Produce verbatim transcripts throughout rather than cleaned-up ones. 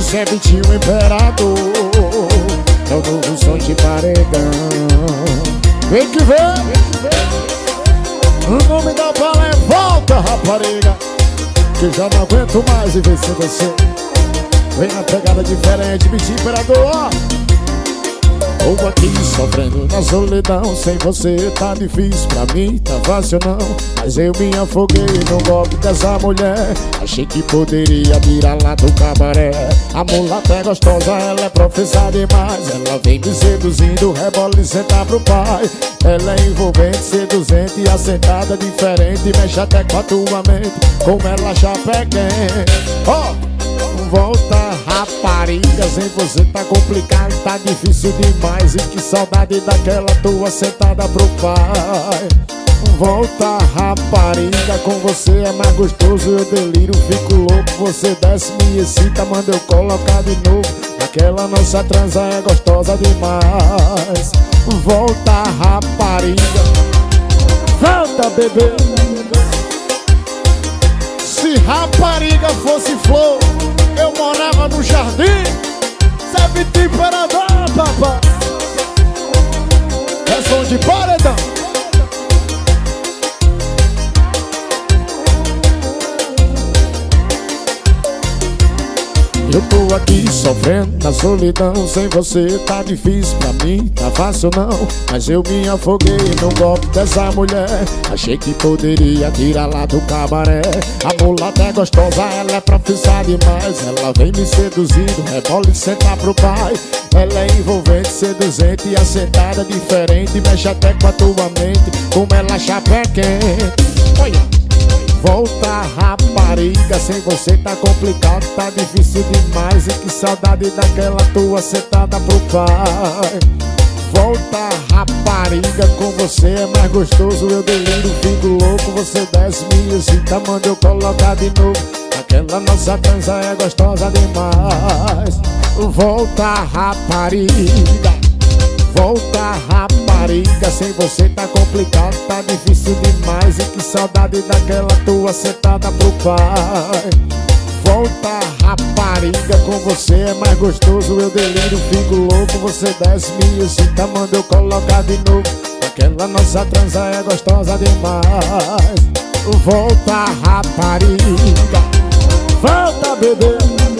Esse é Vitinho Imperador, é o novo som de paredão. Vem que vem. O nome da bala é Volta, rapariga, que já não aguento mais viver sem você. Vem na pegada diferente, Vitinho Imperador, ó. Tô aqui sofrendo na solidão, sem você tá difícil pra mim, tá fácil não. Mas eu me afoguei no golpe dessa mulher. Achei que poderia tirar lá do cabaré. A mulata é gostosa, ela é profissa demais. Ela vem me seduzindo, rebola e senta pro pai. Ela é envolvente, seduzente e assentada diferente. Mexe até com a tua mente, como ela chapa é quente. Ó! Oh! Volta, rapariga, sem você tá complicado, tá difícil demais. E que saudade daquela tua sentada pro pai. Volta, rapariga, com você é mais gostoso. Eu deliro, fico louco, você desce, me excita, manda eu colocar de novo. Aquela nossa transa é gostosa demais. Volta, rapariga, volta, bebê. Se rapariga fosse flor, eu morava no jardim. Cê é Vitinho Imperador, papai. É som de paredão. Eu tô aqui sofrendo na solidão, sem você tá difícil pra mim, tá fácil não. Mas eu me afoguei no golpe dessa mulher. Achei que poderia tirar lá do cabaré. A mulata é gostosa, ela é profissa demais. Ela vem me seduzindo, rebola e senta pro pai. Ela é envolvente, seduzente e assentada diferente. Mexe até com a tua mente, como ela chapa é quente. Olha! Volta, rapariga, sem você tá complicado, tá difícil demais. E que saudade daquela tua sentada pro pai. Volta, rapariga, com você é mais gostoso. Eu deliro, fico louco, você desce, me excita, manda eu colocar de novo. Aquela nossa transa é gostosa demais. Volta, rapariga, volta, rapariga, sem você tá complicado, tá difícil demais. E que saudade daquela tua sentada pro pai. Volta, rapariga, com você é mais gostoso. Eu deliro, fico louco, você desce, me excita, manda eu colocar de novo. Aquela nossa transa é gostosa demais. Volta, rapariga, volta, bebê.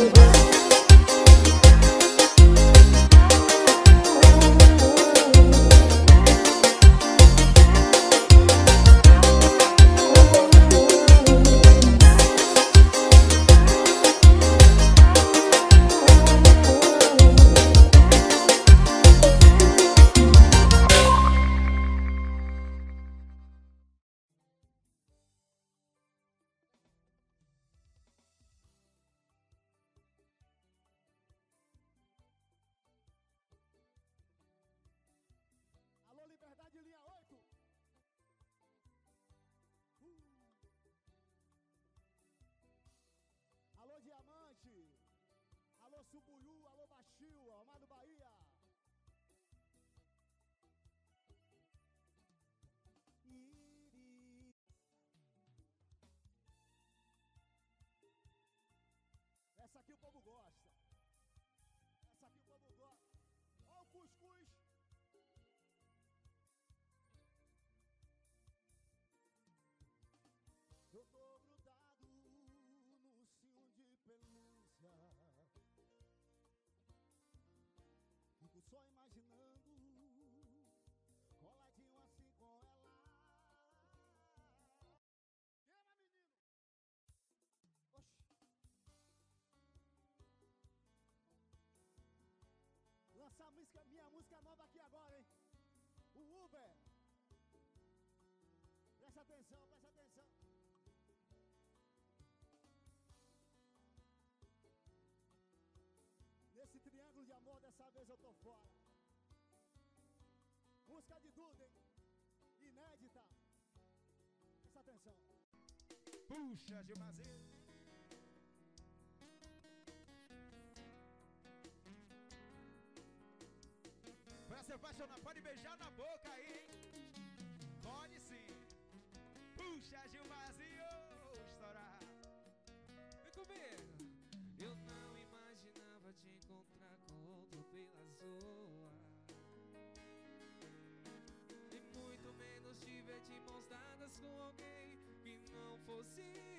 Liberdade, linha oito. Uh. Alô, Diamante. Alô, Subuiú. Alô, Baixio. Amado Bahia. Iri. Essa aqui o povo gosta. Essa aqui o povo gosta. Ó o cuscuz. Eu tô grudado no cio de pelúcia. Fico só imaginando, coladinho assim com ela. Queima, menino! Oxi! Lança a música, minha música nova aqui agora, hein? O Uber! Presta atenção, presta atenção. Nesse triângulo de amor, dessa vez eu tô fora. Música de Duda, hein? Inédita. Presta atenção. Puxa, Gilmazinho. Pra se apaixonar, pode beijar na boca aí, hein? Pode sim. Puxa, Gilmazinho, estourar. Vem comigo. Eu não imaginava fosse